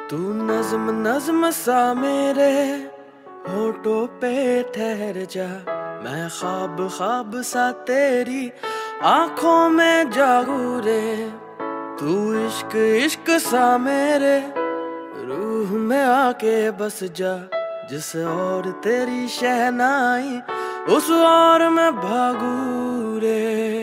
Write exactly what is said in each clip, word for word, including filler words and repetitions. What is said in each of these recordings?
तू नज्म नज्म सा मेरे होठों पे ठहर जा, मैं ख्वाब ख्वाब सा तेरी आंखों में जागू रे। तू इश्क इश्क सा मेरे रूह में आके बस जा, जिस और तेरी शहनाई उस और मैं भागू रे।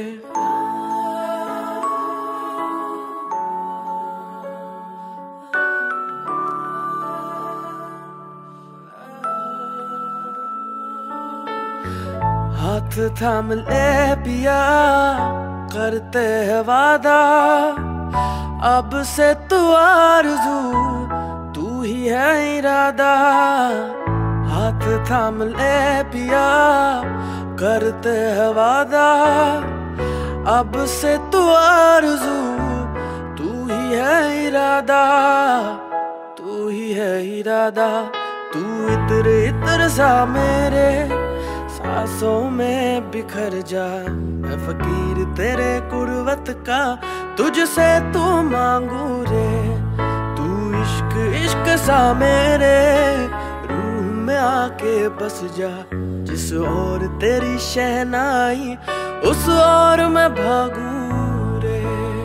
हाथ थाम ले पिया करते है वादा, अब से तू आरज़ू तू ही है इरादा। हाथ थाम ले पिया करते है वादा, अब से तू आरज़ू तू ही है इरादा, तू ही है इरादा। तू इतर इतर सा मेरे सांसों में बिखर जा, मैं फकीर तेरे कुर्बत का तुझसे तू मांगू रे। तू इश्क इश्क सा मेरे रूह में आके बस जा, जिस और तेरी शहनाई उस और मैं भागू रे।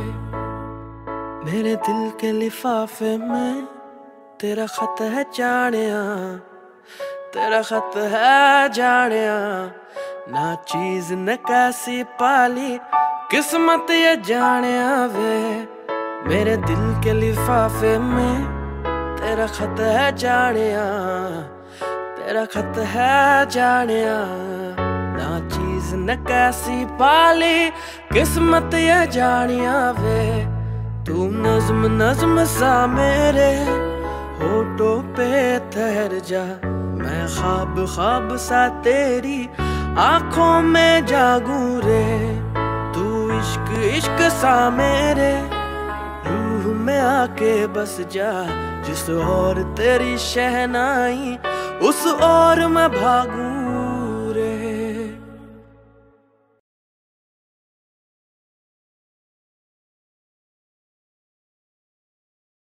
मेरे दिल के लिफाफे में तेरा खत है जानिया, तेरा खत है जानिया। ना चीज न कैसी पाली किस्मत ये जानिया वे। मेरे दिल के लिफाफे में तेरा खत है जानिया, तेरा खत है जानिया। ना चीज न कैसी पाली किस्मत ये जानिया वे। तू नज्म नज्म सा मेरे होठों पे ठहर जा, मैं ख्वाब ख्वाब सा तेरी आंखों में जागू रे। तू इश्क इश्क सा मेरे रूह में आके बस जा, जिस और तेरी शहनाई उस और मैं भागू